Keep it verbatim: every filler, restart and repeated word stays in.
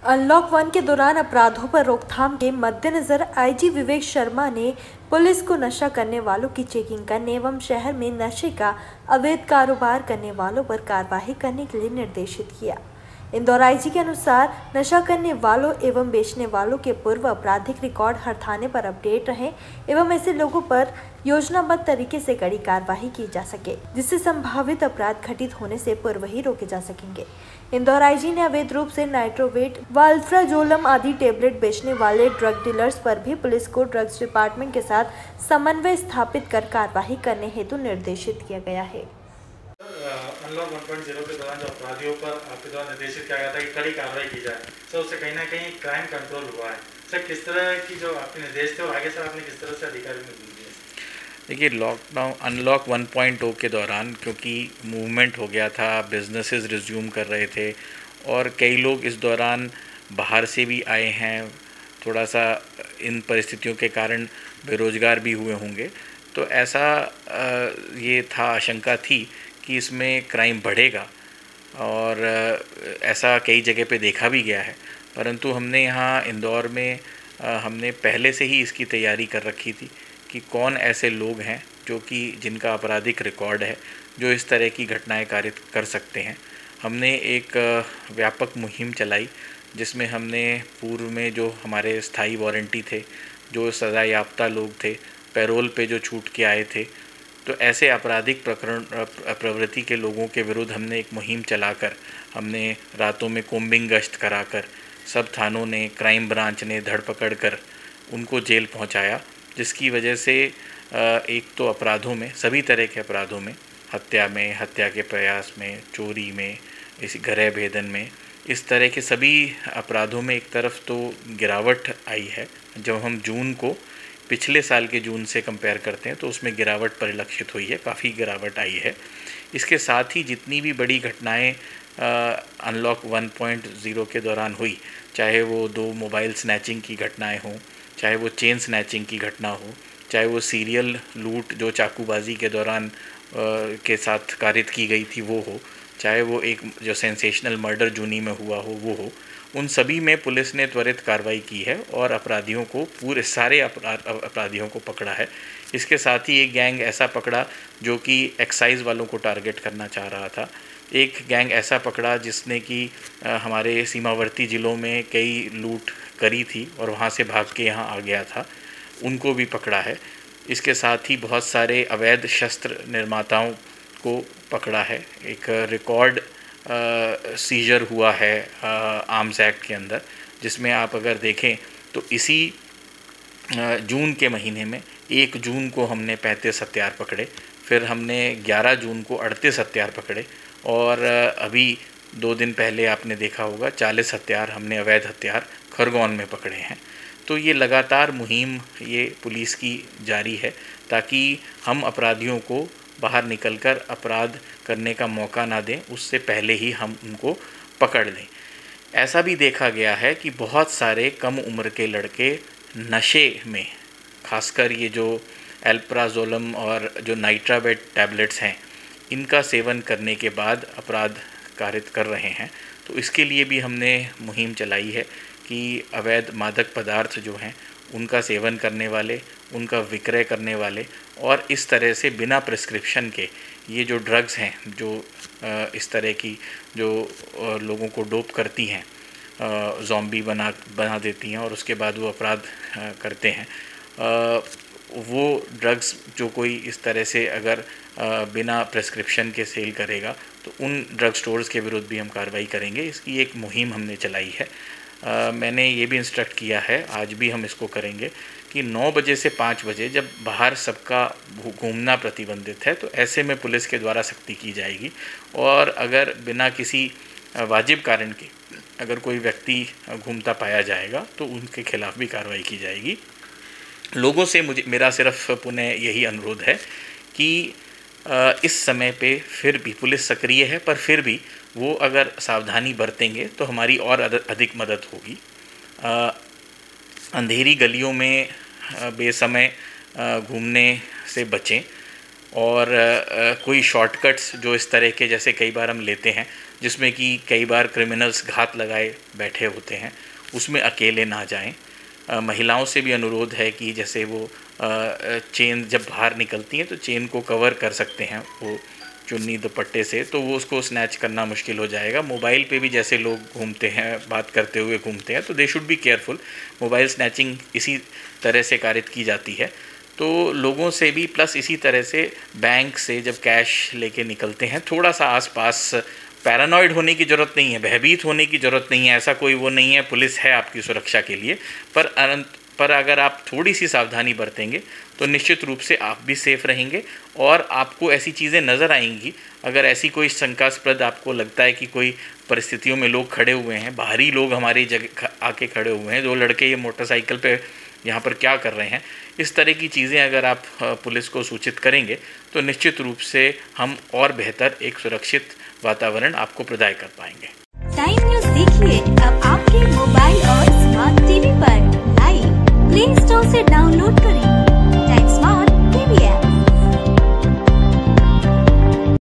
Unlock one के दौरान अपराधों पर रोकथाम के मद्देनजर आईजी विवेक शर्मा ने पुलिस को नशा करने वालों की चेकिंग करने एवं शहर में नशे का अवैध कारोबार करने वालों पर कार्रवाई करने के लिए निर्देशित किया। इंदौर आईजी के अनुसार नशा करने वालों एवं बेचने वालों के पूर्व आपराधिक रिकॉर्ड हर थाने पर अपडेट रहे एवं ऐसे लोगों पर योजनाबद्ध तरीके से कड़ी कार्रवाई की जा सके, जिससे संभावित अपराध घटित होने से पूर्व ही रोके जा सकेंगे। इंदौर आईजी ने अवैध रूप से नाइट्रोवेट व अल्फ्राजोलम आदि टेबलेट बेचने वाले ड्रग डीलर्स पर भी पुलिस को ड्रग्स डिपार्टमेंट के साथ समन्वय स्थापित कर कार्रवाई करने हेतु निर्देशित किया गया है। अनलॉक वन पॉइंट ज़ीरो के दौरान जो अपराधियों पर आपके द्वारा निर्देशित किया गया था कि कड़ी कार्रवाई की जाए, सर उससे कहीं ना कहीं क्राइम कंट्रोल हुआ है। सर किस तरह की जो आपके निर्देश थे और आगे सर आपने किस तरह से अधिकारियों को दिए? देखिए, lockdown unlock one point O के दौरान क्योंकि मूवमेंट हो गया था, बिजनेसेस रिज्यूम कर रहे थे और कई लोग इस दौरान बाहर से भी आए हैं, थोड़ा सा इन परिस्थितियों के कारण बेरोज़गार भी हुए होंगे, तो ऐसा ये था, आशंका थी कि इसमें क्राइम बढ़ेगा और ऐसा कई जगह पे देखा भी गया है। परंतु हमने यहाँ इंदौर में हमने पहले से ही इसकी तैयारी कर रखी थी कि कौन ऐसे लोग हैं जो कि जिनका आपराधिक रिकॉर्ड है, जो इस तरह की घटनाएं कारित कर सकते हैं। हमने एक व्यापक मुहिम चलाई जिसमें हमने पूर्व में जो हमारे स्थायी वारंटी थे, जो सज़ा याफ्ता लोग थे, पैरोल पे जो छूट के आए थे, तो ऐसे आपराधिक प्रकरण प्रवृत्ति के लोगों के विरुद्ध हमने एक मुहिम चलाकर हमने रातों में कोम्बिंग गश्त कराकर सब थानों ने, क्राइम ब्रांच ने धरपकड़ कर उनको जेल पहुंचाया, जिसकी वजह से एक तो अपराधों में, सभी तरह के अपराधों में, हत्या में, हत्या के प्रयास में, चोरी में, इस गृह भेदन में, इस तरह के सभी अपराधों में एक तरफ तो गिरावट आई है। जब हम जून को पिछले साल के जून से कंपेयर करते हैं तो उसमें गिरावट परिलक्षित हुई है, काफ़ी गिरावट आई है। इसके साथ ही जितनी भी बड़ी घटनाएं अनलॉक वन पॉइंट ज़ीरो के दौरान हुई, चाहे वो दो मोबाइल स्नैचिंग की घटनाएं हों, चाहे वो चेन स्नैचिंग की घटना हो, चाहे वो सीरियल लूट जो चाकूबाजी के दौरान आ, के साथ कारित की गई थी वो हो, चाहे वो एक जो सेंसेशनल मर्डर जूनी में हुआ हो वो हो, उन सभी में पुलिस ने त्वरित कार्रवाई की है और अपराधियों को, पूरे सारे अपराधियों को पकड़ा है। इसके साथ ही एक गैंग ऐसा पकड़ा जो कि एक्साइज़ वालों को टारगेट करना चाह रहा था। एक गैंग ऐसा पकड़ा जिसने कि हमारे सीमावर्ती ज़िलों में कई लूट करी थी और वहाँ से भाग के यहाँ आ गया था, उनको भी पकड़ा है। इसके साथ ही बहुत सारे अवैध शस्त्र निर्माताओं को पकड़ा है। एक रिकॉर्ड सीजर हुआ है आर्म्स एक्ट के अंदर, जिसमें आप अगर देखें तो इसी जून के महीने में एक जून को हमने पैंतीस हथियार पकड़े, फिर हमने ग्यारह जून को अड़तीस हथियार पकड़े और अभी दो दिन पहले आपने देखा होगा चालीस हथियार हमने अवैध हथियार खरगोन में पकड़े हैं। तो ये लगातार मुहिम ये पुलिस की जारी है ताकि हम अपराधियों को बाहर निकलकर अपराध करने का मौका ना दें, उससे पहले ही हम उनको पकड़ लें। ऐसा भी देखा गया है कि बहुत सारे कम उम्र के लड़के नशे में, खासकर ये जो अल्प्राजोलम और जो नाइट्रावेट टैबलेट्स हैं, इनका सेवन करने के बाद अपराध कारित कर रहे हैं। तो इसके लिए भी हमने मुहिम चलाई है कि अवैध मादक पदार्थ जो हैं उनका सेवन करने वाले, उनका विक्रय करने वाले और इस तरह से बिना प्रिस्क्रिप्शन के ये जो ड्रग्स हैं, जो इस तरह की जो लोगों को डोप करती हैं, ज़ॉम्बी बना बना देती हैं और उसके बाद वो अपराध करते हैं, वो ड्रग्स जो कोई इस तरह से अगर बिना प्रिस्क्रिप्शन के सेल करेगा तो उन ड्रग स्टोर्स के विरुद्ध भी हम कार्रवाई करेंगे। इसकी एक मुहिम हमने चलाई है। Uh, मैंने ये भी इंस्ट्रक्ट किया है, आज भी हम इसको करेंगे कि नौ बजे से पाँच बजे जब बाहर सबका घूमना प्रतिबंधित है तो ऐसे में पुलिस के द्वारा सख्ती की जाएगी और अगर बिना किसी वाजिब कारण के अगर कोई व्यक्ति घूमता पाया जाएगा तो उनके खिलाफ भी कार्रवाई की जाएगी। लोगों से मुझे मेरा सिर्फ पुनः यही अनुरोध है कि इस समय पे फिर भी पुलिस सक्रिय है, पर फिर भी वो अगर सावधानी बरतेंगे तो हमारी और अधिक मदद होगी। अंधेरी गलियों में बेसमय घूमने से बचें और कोई शॉर्टकट्स जो इस तरह के जैसे कई बार हम लेते हैं जिसमें कि कई बार क्रिमिनल्स घात लगाए बैठे होते हैं, उसमें अकेले ना जाएं। महिलाओं से भी अनुरोध है कि जैसे वो चेन जब बाहर निकलती हैं तो चेन को कवर कर सकते हैं वो चुन्नी दुपट्टे से, तो वो उसको स्नैच करना मुश्किल हो जाएगा। मोबाइल पे भी जैसे लोग घूमते हैं, बात करते हुए घूमते हैं, तो they should be careful. Mobile snatching इसी तरह से कारित की जाती है। तो लोगों से भी, प्लस इसी तरह से बैंक से जब कैश लेके निकलते हैं, थोड़ा सा आसपास पैरानॉइड होने की ज़रूरत नहीं है, भयभीत होने की ज़रूरत नहीं है, ऐसा कोई वो नहीं है, पुलिस है आपकी सुरक्षा के लिए। पर अनंत पर अगर आप थोड़ी सी सावधानी बरतेंगे तो निश्चित रूप से आप भी सेफ़ रहेंगे और आपको ऐसी चीज़ें नज़र आएंगी। अगर ऐसी कोई शंकास्पद आपको लगता है कि कोई परिस्थितियों में लोग खड़े हुए हैं, बाहरी लोग हमारी जगह आके खड़े हुए हैं, दो लड़के ये मोटरसाइकिल पे यहाँ पर क्या कर रहे हैं, इस तरह की चीज़ें अगर आप पुलिस को सूचित करेंगे तो निश्चित रूप से हम और बेहतर एक सुरक्षित वातावरण आपको प्रदान कर पाएंगे। टाइम न्यूज़ देखिए अब आपके मोबाइल और स्मार्ट टीवी पर। लाइव प्ले स्टोर से डाउनलोड करें।